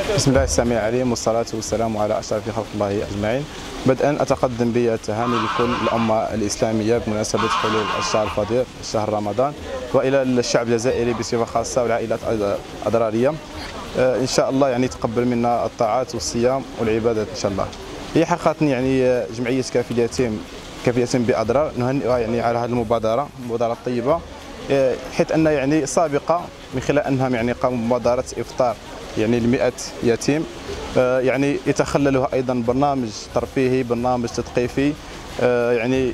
بسم الله السميع العليم والصلاة والسلام على أشرف خلق الله أجمعين. بدءا أتقدم بالتهاني لكل الأمة الإسلامية بمناسبة حلول الشهر الفضيل شهر رمضان، وإلى الشعب الجزائري بصفة خاصة والعائلات الأضرارية. إن شاء الله يعني تقبل منا الطاعات والصيام والعبادات إن شاء الله. هي حقيقة يعني جمعية كافي يتيم بأضرار نهنئها يعني على هذه المبادرة الطيبة، حيث أن يعني سابقة من خلال أنهم يعني قاموا بمبادرة إفطار يعني ل100 يتيم، يعني يتخللها أيضا برنامج ترفيهي، برنامج تثقيفي، يعني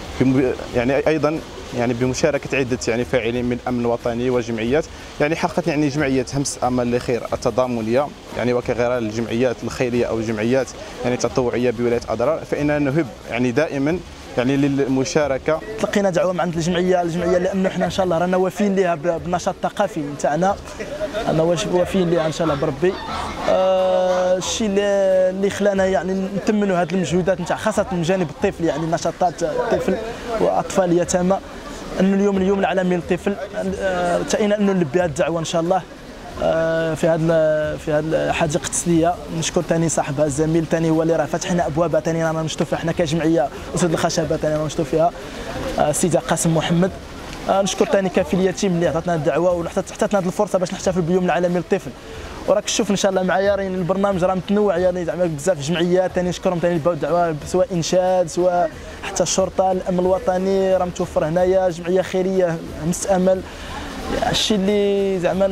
أيضا يعني بمشاركة عدة يعني فاعلين من الأمن الوطني وجمعيات، يعني حققت يعني جمعية همس أمل لخير التضامنية يعني وكغيرها الجمعيات الخيرية أو الجمعيات يعني التطوعية بولاية أضرار، فإننا نهب يعني دائما يعني للمشاركه. تلقينا دعوه من عند الجمعيه لانه احنا ان شاء الله رانا وافيين لها بالنشاط الثقافي نتاعنا، انا وافيين لها ان شاء الله بربي. الشيء اللي خلانا يعني نتمنوا هذه المجهودات نتاع خاصه من جانب الطفل، يعني نشاطات الطفل واطفال اليتامى، انه اليوم العالمي للطفل، تأينا انه نلبي هذه الدعوه ان شاء الله في هذا حديقه التسليه. نشكر ثاني صاحبها الزميل ثاني هو اللي راه فاتح لنا ابوابها، ثاني رانا نشطوا فيها احنا كجمعيه اسود الخشبه، ثاني رانا نشطوا فيها السيده قاسم محمد. نشكر ثاني كافي اليتيم اللي عطاتنا الدعوه وحطتنا هذه الفرصه باش نحتفل باليوم العالمي للطفل. وراك تشوف ان شاء الله معايا راه البرنامج راه متنوع، يعني زعما بزاف جمعيات ثاني نشكرهم ثاني اللي باعوا الدعوه، سواء انشاد سواء حتى الشرطه، الامن الوطني راه متوفر هنايا، جمعيه خيريه همس امل. الشيء اللي زعما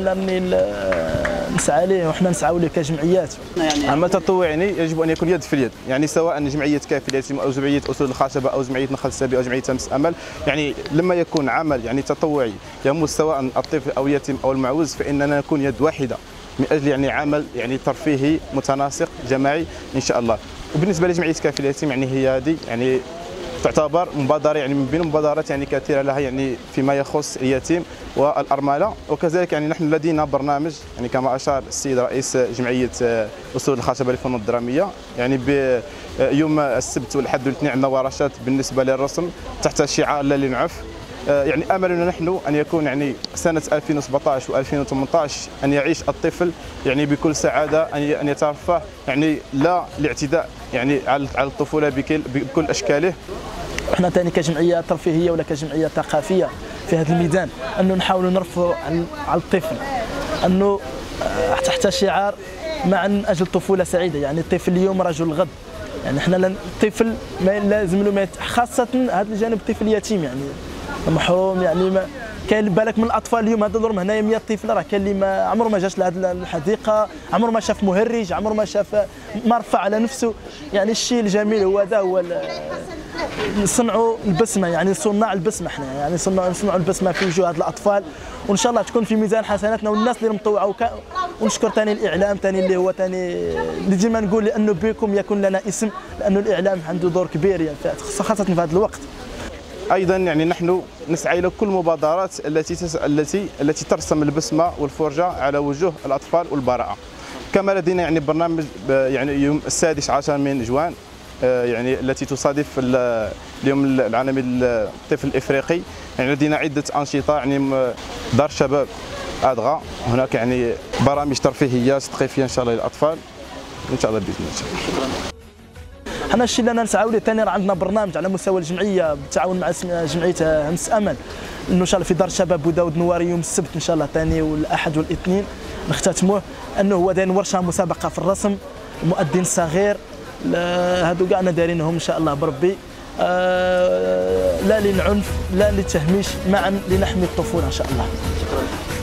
نسعى ليه وحنا نسعاو ليه كجمعيات. عمل تطوعي يجب ان يكون يد في اليد، يعني سواء جمعيه كافي اليتيم او جمعيه اسود الخشبه او جمعيه نخل السبي او جمعيه همس امل، يعني لما يكون عمل يعني تطوعي يمس سواء الطفل او اليتيم او المعوز، فاننا نكون يد واحده من اجل يعني عمل يعني ترفيهي متناسق جماعي ان شاء الله. وبالنسبه لجمعيه كافي اليتيم يعني هي هذه يعني تعتبر مبادرة يعني من بين مبادرات يعني كثيرة لها يعني فيما يخص اليتيم والأرملة، وكذلك يعني نحن لدينا برنامج يعني كما أشار السيد رئيس جمعية أسود الخشبة للفنون الدرامية، يعني بيوم السبت والأحد والاثنين عندنا ورشات بالنسبة للرسم تحت شعار لا للعنف. يعني املنا نحن ان يكون يعني سنه 2017 و2018 ان يعيش الطفل يعني بكل سعاده، ان يترفه يعني لا الاعتداء يعني على الطفوله بكل اشكاله. احنا ثاني كجمعيه ترفيهيه ولا كجمعيه ثقافيه في هذا الميدان انه نحاولوا نرفعوا على الطفل انه تحت شعار معا من اجل طفوله سعيده، يعني الطفل اليوم رجل الغد، يعني احنا الطفل ما لازم له خاصه هذا الجانب الطفل اليتيم يعني محروم، يعني ما كاين بالك من الاطفال اليوم هذا ضرب هنايا 100 طفل، راه كاين اللي ما عمره ما جاش لهذه الحديقه، عمره ما شاف مهرج، عمره ما شاف ما رفع على نفسه. يعني الشيء الجميل هو هذا، هو نصنعوا البسمه، يعني صناع البسمه احنا، يعني نصنعوا البسمه في وجوه هاد الاطفال، وان شاء الله تكون في ميزان حسناتنا والناس اللي مطوعوا. ونشكر ثاني الاعلام ثاني اللي هو ثاني اللي ديما نقول لانه بكم يكون لنا اسم، لانه الاعلام عنده دور كبير يعني خاصه في هذا الوقت. ايضا يعني نحن نسعى الى كل المبادرات التي ترسم البسمه والفرجه على وجوه الاطفال والبراءه. كما لدينا يعني برنامج يعني يوم 16 من جوان يعني التي تصادف اليوم العالمي للطفل الافريقي، يعني لدينا عده انشطه، يعني دار شباب ادغا، هناك يعني برامج ترفيهيه تثقيفيه ان شاء الله للاطفال ان شاء الله باذن الله. حنا الشيء اللي انا نسعاو ليه ثاني راه عندنا برنامج على مستوى الجمعيه بالتعاون مع جمعيه همس امل، انه ان شاء الله في دار الشباب بوداود نواري يوم السبت ان شاء الله ثاني والاحد والاثنين نختتموه، انه هو داير ورشه مسابقه في الرسم، المؤذن الصغير، هادو كاع دايرينهم ان شاء الله بربي، لا للعنف لا للتهميش، معا لنحمي الطفوله ان شاء الله.